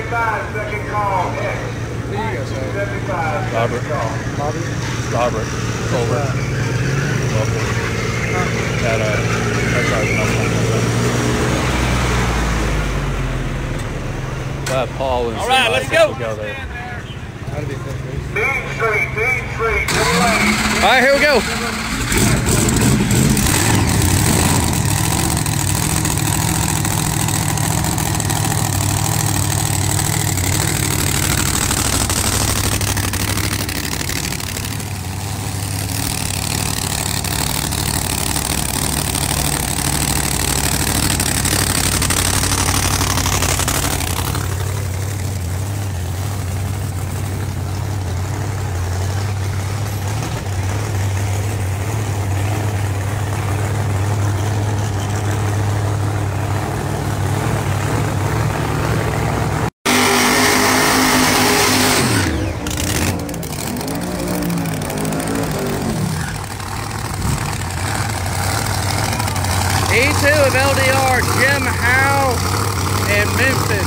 275, second call. Who you guys have? 275, Robert. Bobby? Robert. Over. Local. At that's our Paul and all right, let's go. There. That'd be good. Main Street, to the left. All right, here we go. E2 of LDR, Jim Howe in Memphis.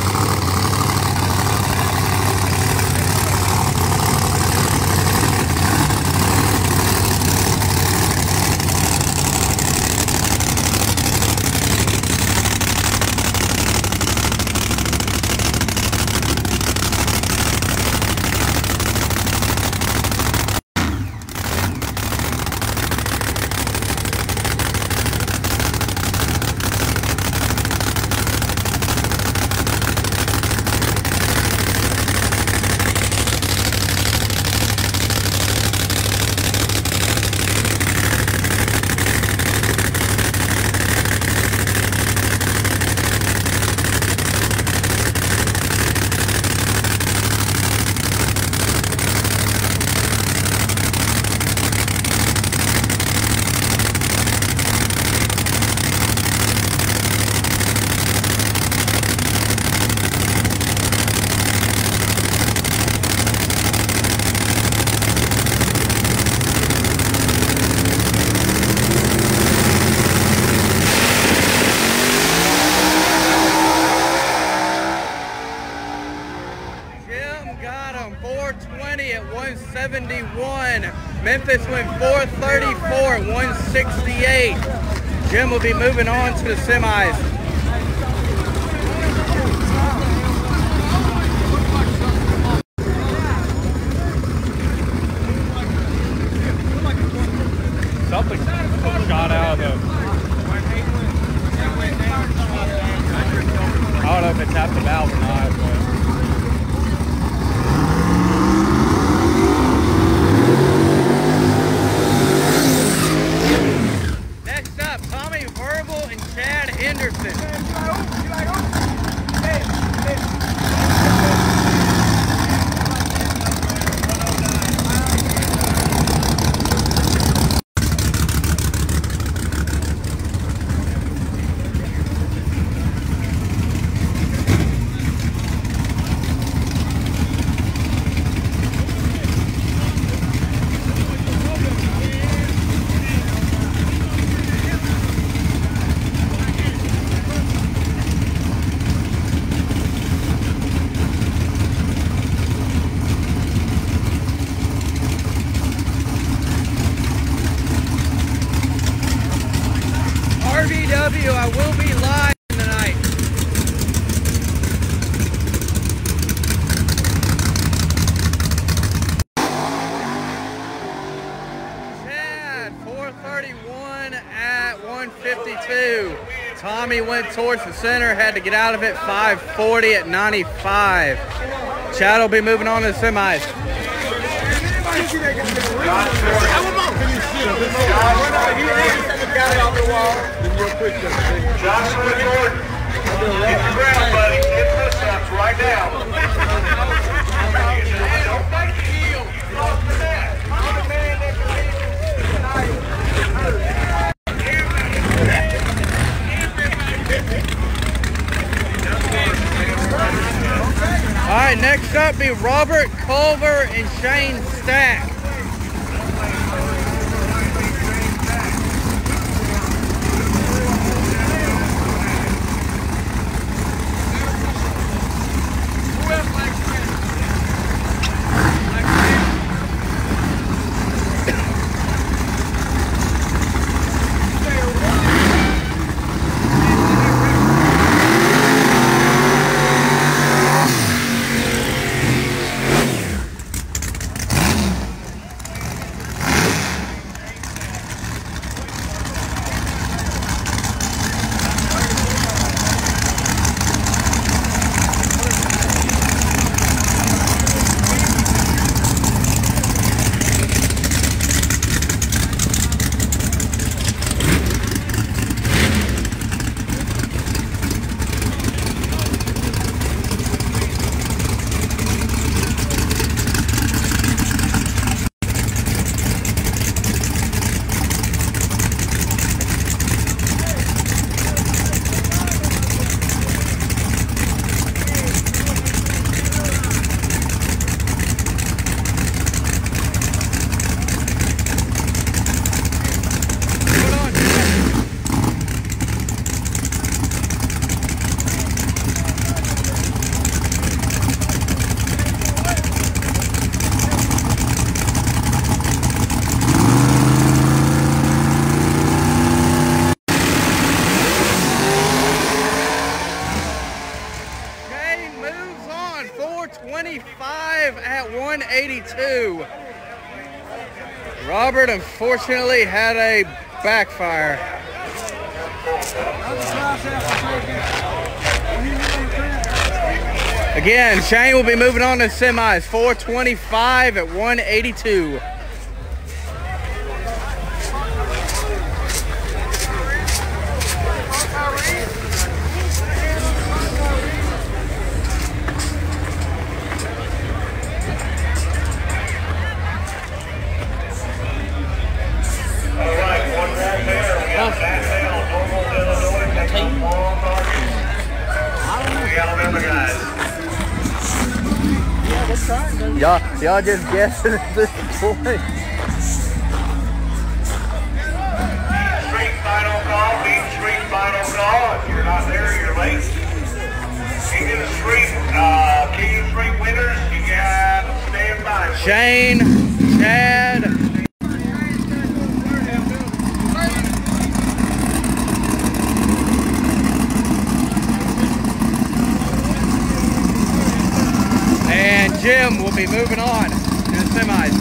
Got him 420 at 171. Memphis went 434 at 168. Jim will be moving on to the semis. Something shot out of I don't know if it tapped the valve or not, but next up, Tommy Verbal and Chad Henderson. I will be live tonight. Chad, 431 at 152. Tommy went towards the center, had to get out of it, 540 at 95. Chad will be moving on to the semis. Joshua Jordan, get the ground, buddy. Get push-ups right now. All right, next up be Robert Culver and Shane Stack. 182. Robert unfortunately had a backfire. Again, Shane will be moving on to semis. 425 at 182. Y'all just guessing at this point. Street final call, Beach Street final call. If you're not there, you're late. King of the Street winners, you got to stand by. Shane, Chad. And Jim will be moving on to the semis.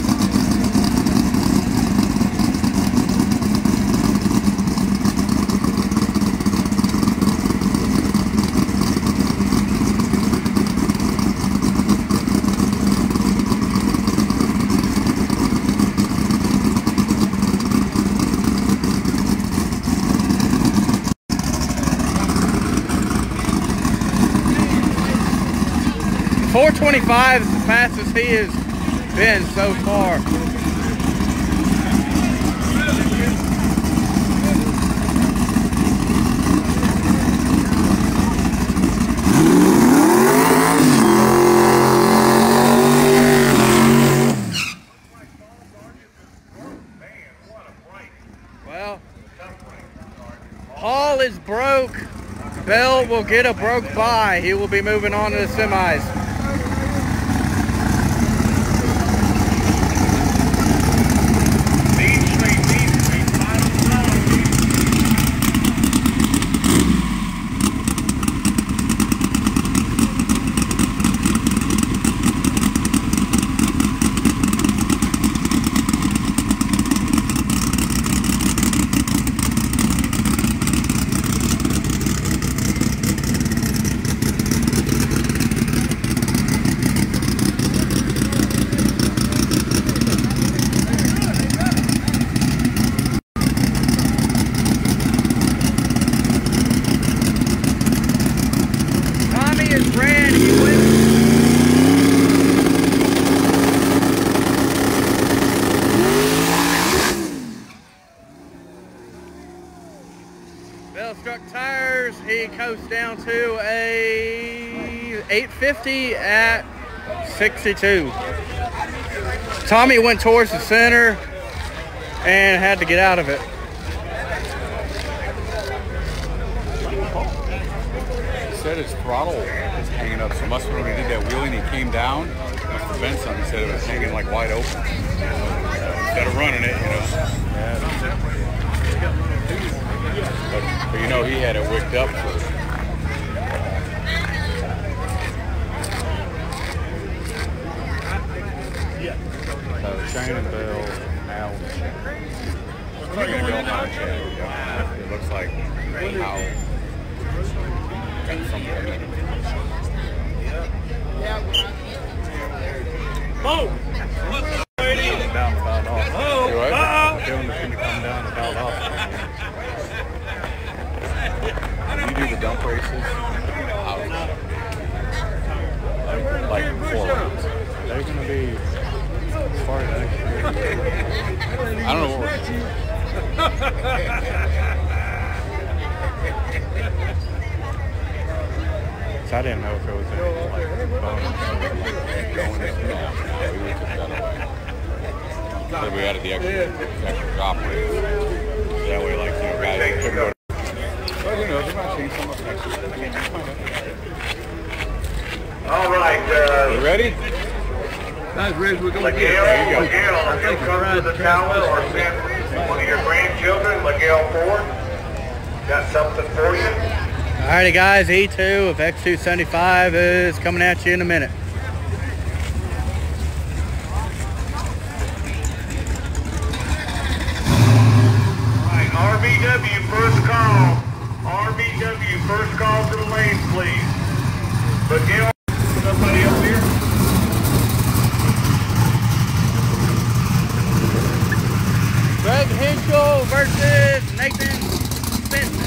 .425 is the fastest he has been so far. Well, Paul is broke. Bell will get a broke by. He will be moving on to the semis. Bell struck tires. He coasts down to a 850 at 62. Tommy went towards the center and had to get out of it. He said his throttle is hanging up, so must have when he did that wheeling, he came down, must have bent something. He said it was hanging like wide open. Instead of running it, you know. But you know, he had it wicked up first. Shane and Bell now. It's probably going to go on Chad. It looks like how got something in it. Whoa! Down about off. Oh! Dylan is going to come down about off. You do the dump races out. Like 4 rounds. They're going to be as far as next year. I don't know what we're doing. So I didn't know if it was any like bonus going this now. We just got away. So we added the extra drop rate. That way, like, you know, guys couldn't go. Well, who knows? We might see some up next week. All right. You ready? That's ready. We're going to Miguel, you come to the tower or send one of your grandchildren, Miguel Ford. Got something for you. Alrighty guys, E2 of X275 is coming at you in a minute. RVW, first call. RVW, first call to the lanes, please. But Gail, somebody up here? Greg Hinchell versus Nathan Fasten.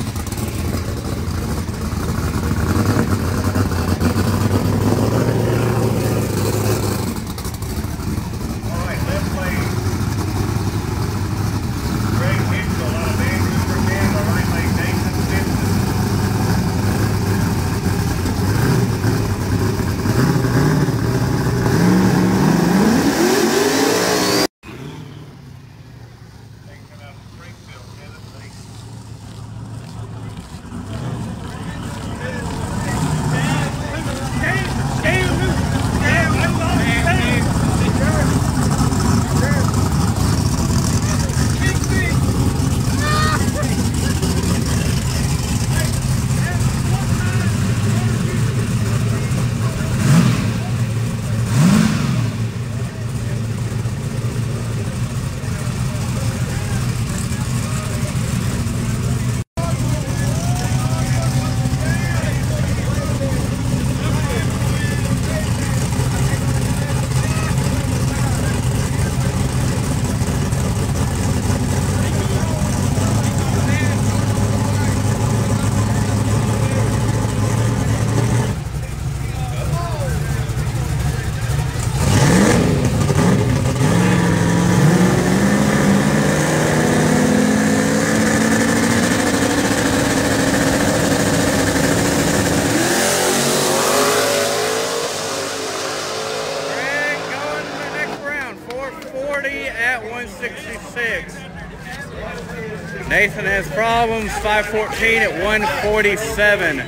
At 166. Nathan has problems, 514 at 147.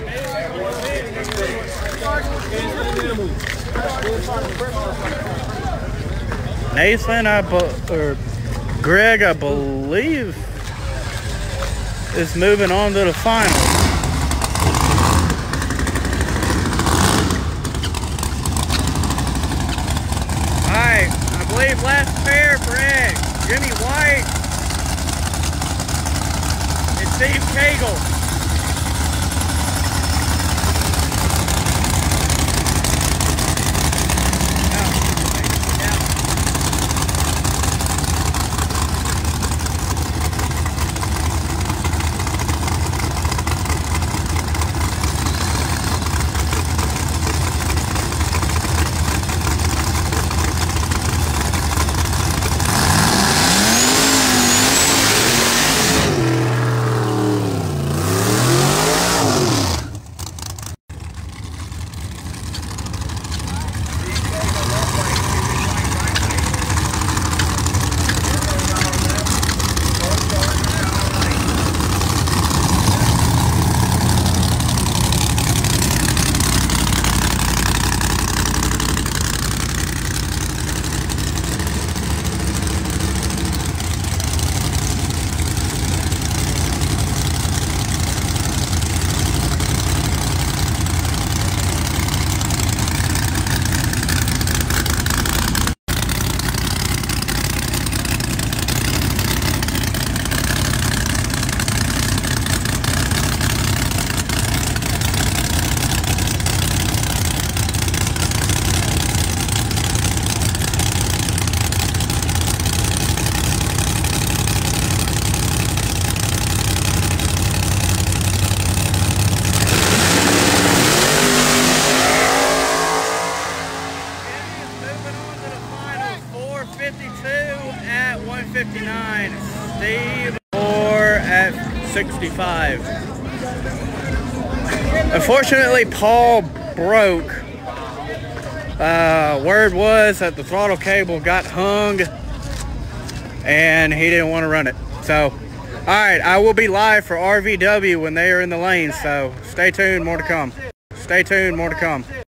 Nathan, Greg, I believe, is moving on to the final. Alright, I believe last pair, Greg, Jimmy White, and Steve Cagle. At 159, Steve 4 at 65. Unfortunately, Paul broke. Word was that the throttle cable got hung and he didn't want to run it. So, all right, I will be live for RVW when they are in the lane. So stay tuned, more to come. Stay tuned, more to come.